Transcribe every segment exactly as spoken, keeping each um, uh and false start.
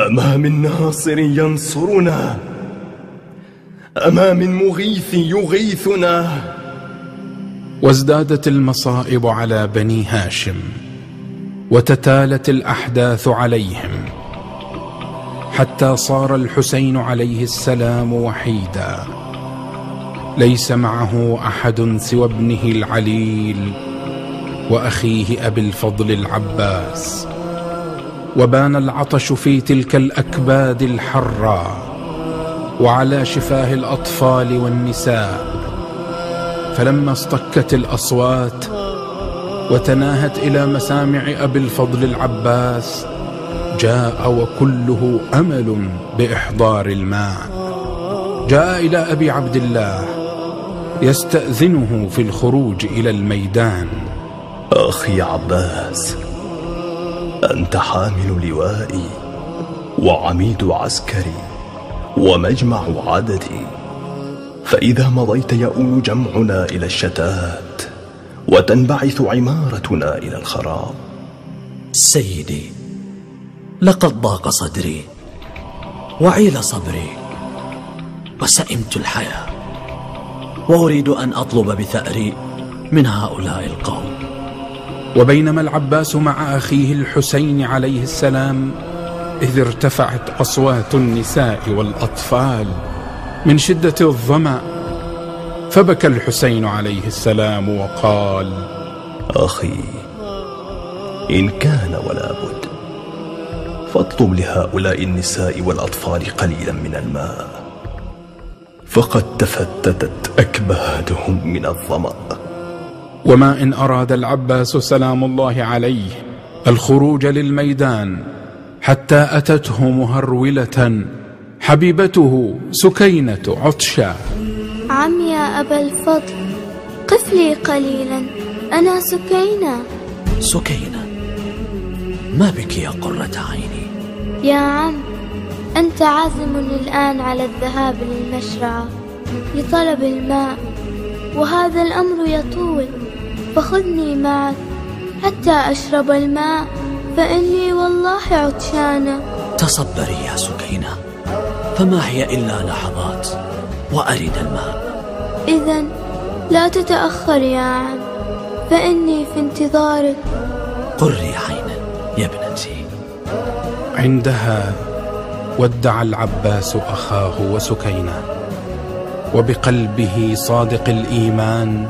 أما من ناصر ينصرنا؟ أما من مغيث يغيثنا؟ وازدادت المصائب على بني هاشم، وتتالت الأحداث عليهم، حتى صار الحسين عليه السلام وحيدا، ليس معه أحد سوى ابنه العليل وأخيه أبي الفضل العباس. وبان العطش في تلك الأكباد الحرة وعلى شفاه الأطفال والنساء، فلما اصطكت الأصوات وتناهت إلى مسامع أبي الفضل العباس، جاء وكله أمل بإحضار الماء. جاء إلى أبي عبد الله يستأذنه في الخروج إلى الميدان. أخي عباس، أنت حامل لوائي وعميد عسكري ومجمع عددي، فإذا مضيت يؤول جمعنا إلى الشتات وتنبعث عمارتنا إلى الخراب. سيدي، لقد ضاق صدري وعيل صبري وسئمت الحياة، وأريد أن أطلب بثأري من هؤلاء القوم. وبينما العباس مع أخيه الحسين عليه السلام، إذ ارتفعت أصوات النساء والأطفال من شدة الظمأ، فبكى الحسين عليه السلام وقال: أخي، إن كان ولا بد فاطلب لهؤلاء النساء والأطفال قليلا من الماء، فقد تفتتت أكبادهم من الظمأ. وما إن أراد العباس سلام الله عليه الخروج للميدان، حتى أتته مهرولة حبيبته سكينة عطشا. عم يا أبا الفضل، قف لي قليلا، أنا سكينة. سكينة، ما بك يا قرة عيني؟ يا عم، أنت عازم الآن على الذهاب للمشرعة لطلب الماء، وهذا الأمر يطول، فخذني معك حتى أشرب الماء، فإني والله عطشانة. تصبري يا سكينة، فما هي إلا لحظات وأريد الماء. إذن لا تتأخر يا عم، فإني في انتظارك. قري عينا يا ابنتي. عندها ودع العباس أخاه وسكينة، وبقلبه صادق الإيمان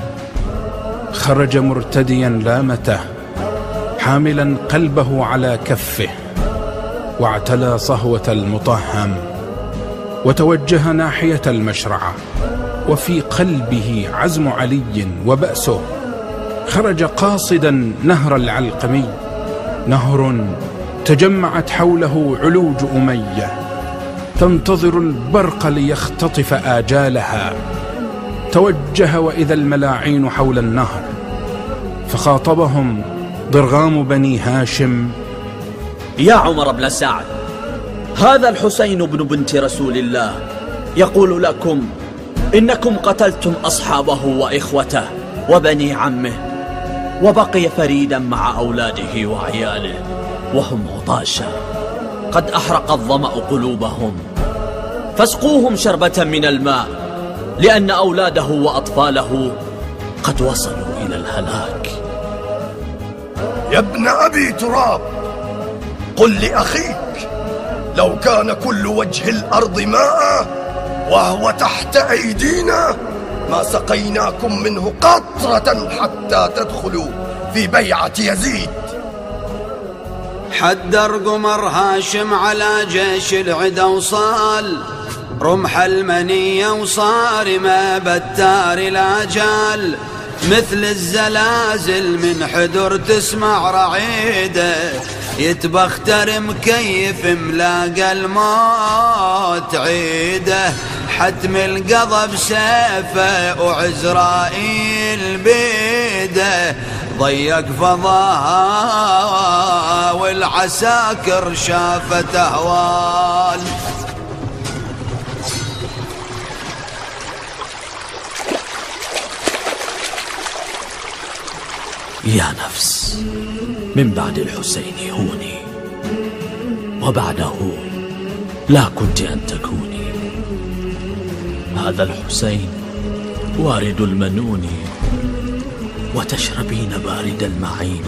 خرج مرتديا لامته، حاملا قلبه على كفه، واعتلى صهوة المطهم، وتوجه ناحية المشرعة، وفي قلبه عزم علي وبأسه. خرج قاصدا نهر العلقمي، نهر تجمعت حوله علوج أمية تنتظر البرق ليختطف آجالها. توجه وإذا الملاعين حول النهر، فخاطبهم ضرغام بني هاشم: يا عمر بن سعد، هذا الحسين بن بنت رسول الله يقول لكم إنكم قتلتم أصحابه وإخوته وبني عمه، وبقي فريدا مع أولاده وعياله وهم عطاشا، قد أحرق الظمأ قلوبهم، فاسقوهم شربة من الماء، لأن أولاده وأطفاله قد وصلوا إلى الهلاك. يا ابن أبي تراب، قل لأخيك لو كان كل وجه الأرض ماء وهو تحت أيدينا ما سقيناكم منه قطرة حتى تدخلوا في بيعة يزيد. حدر قمر هاشم على جيش العدا وصال، رمح المنية وصارمة بتار الأجال، مثل الزلازل من حدر تسمع رعيده، يتبختر مكيف ملاقى الموت عيده، حتم القضب سيفه وعزرائيل بيده، ضيق فضاها والعساكر شافت أهوال. يا نفس، من بعد الحسين هوني، وبعده لا كنت أن تكوني. هذا الحسين وارد المنون، وتشربين بارد المعين.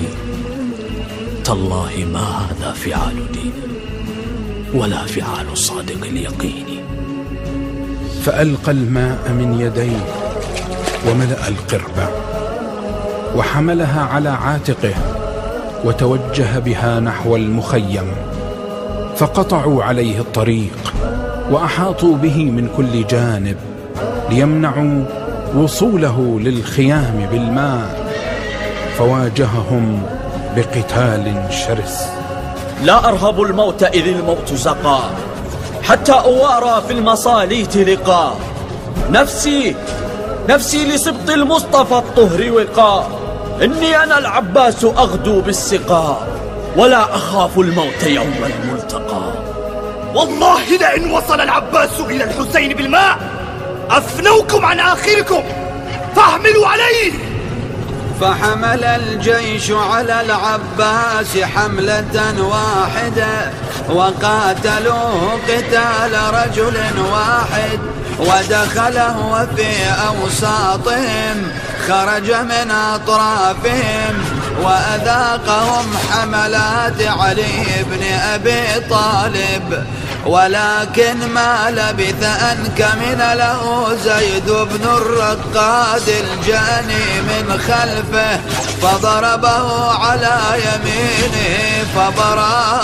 تالله ما هذا فعال دين، ولا فعال الصادق اليقين. فألقى الماء من يديه وملأ القربة، وحملها على عاتقه، وتوجه بها نحو المخيم. فقطعوا عليه الطريق، وأحاطوا به من كل جانب ليمنعوا وصوله للخيام بالماء. فواجههم بقتال شرس. لا أرهب الموت إذ الموت زقا، حتى أوارى في المصاليت لقا. نفسي نفسي لسبط المصطفى الطهر وقا. إني أنا العباس أغدو بالسقا، ولا أخاف الموت يوم الملتقى. والله لئن وصل العباس إلى الحسين بالماء أفنوكم عن آخركم، فاحملوا عليه. فحمل الجيش على العباس حملة واحدة، وقاتلوه قتال رجل واحد. ودخله وفي أوساطهم، خرج من أطرافهم، وأذاقهم حملات علي بن أبي طالب. ولكن ما لبث أن كمن له زيد بن الرقاد الجاني من خلفه، فضربه على يمينه فبرأ.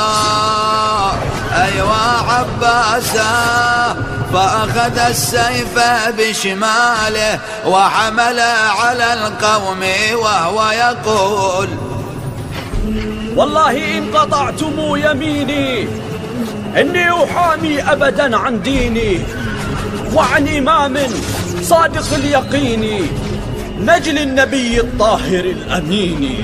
أيوا عباسا، فأخذ السيف بشماله وحمل على القوم وهو يقول: والله إن قطعتم يميني إني أحامي أبدا عن ديني، وعن إمام صادق اليقين، نجل النبي الطاهر الأمين.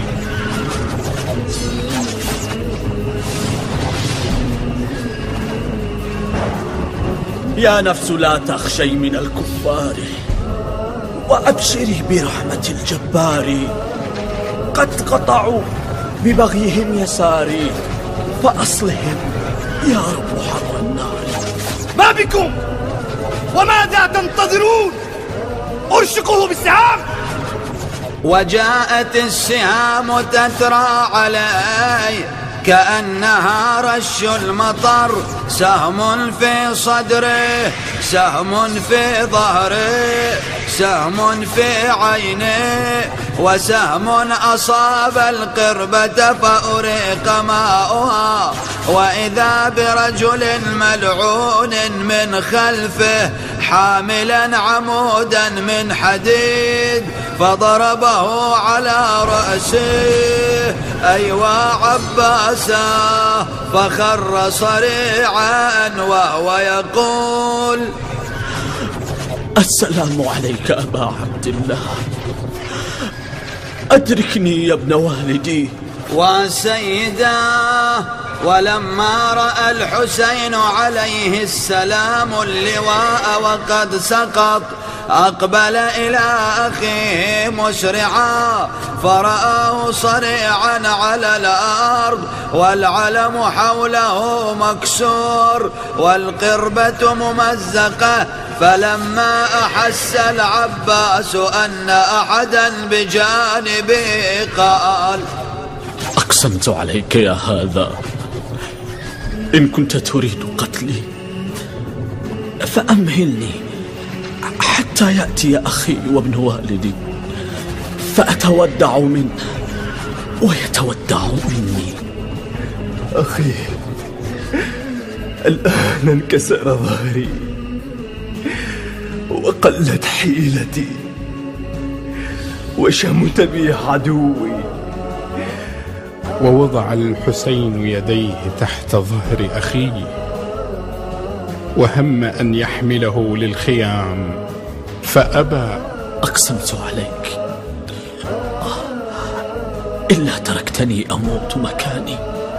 يا نفس لا تخشي من الكفار، وأبشري برحمة الجبار. قد قطعوا ببغيهم يساري، فأصلهم يا رب حر النار. ما بكم وماذا تنتظرون؟ أرشقوه بالسهام. وجاءت السهام تترى علي كأنها رش المطر. سهم في صدره، سهم في ظهره، سهم في عينه، وسهم أصاب القربة فأريق ماؤها. وإذا برجل ملعون من خلفه حاملا عمودا من حديد، فضربه على رأسه. أيوا عباسا، فخر صريعا وهو يقول: السلام عليك أبا عبد الله، أدركني يا ابن والدي. وسيدا، ولما رأى الحسين عليه السلام اللواء وقد سقط، أقبل إلى أخيه مسرعا، فرآه صريعا على الأرض، والعلم حوله مكسور، والقربة ممزقة. فلما أحس العباس أن أحدا بجانبه قال: أقسمت عليك يا هذا، إن كنت تريد قتلي فأمهلني حتى يأتي أخي وابن والدي، فأتودع منه ويتودع مني. أخي، الآن انكسر ظهري وقلت حيلتي، وشمت بي عدوي. ووضع الحسين يديه تحت ظهر أخيه، وهم أن يحمله للخيام فأبى. أقسمت عليك إلا تركتني أموت مكاني،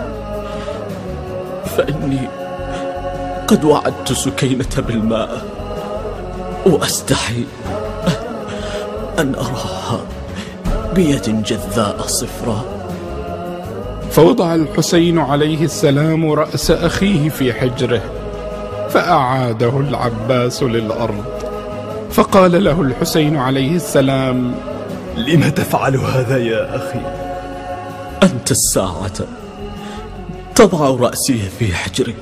فإني قد وعدت سكينة بالماء، وأستحي أن أراها بيد جذاء صفراء. فوضع الحسين عليه السلام رأس أخيه في حجره، فأعاده العباس للأرض، فقال له الحسين عليه السلام: لم تفعل هذا يا أخي؟ أنت الساعة تضع رأسي في حجرك،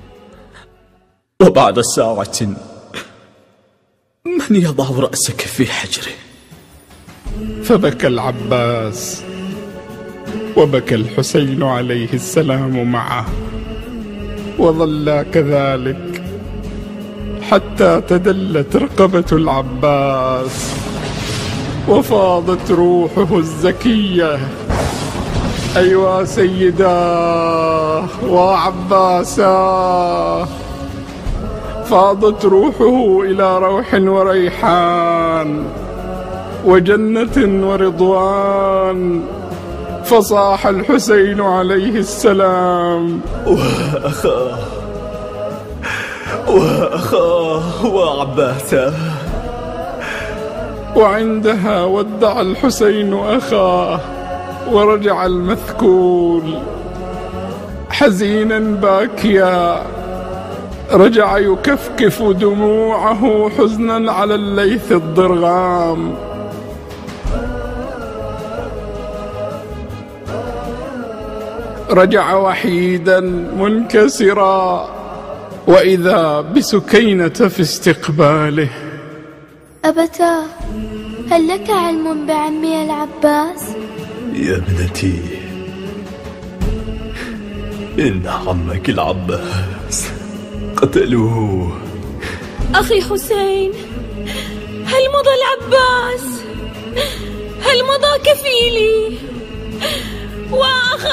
وبعد ساعة من يضع رأسك في حجره؟ فبكى العباس وبكى الحسين عليه السلام معه، وظلا كذلك حتى تدلت رقبة العباس وفاضت روحه الزكية. أيوا سيداه وعباساه، فاضت روحه إلى روح وريحان وجنة ورضوان. فصاح الحسين عليه السلام: وأخاه وأخاه وعباسه. وعندها ودع الحسين أخاه ورجع المثكول حزينا باكيا، رجع يكفكف دموعه حزنا على الليث الضرغام. رجع وحيدا منكسرا، وإذا بسكينة في استقباله. أبتاه، هل لك علم بعمي العباس؟ يا ابنتي، إن عمك العباس قتلوه. أخي حسين، هل مضى العباس؟ هل مضى كفيلي وأخا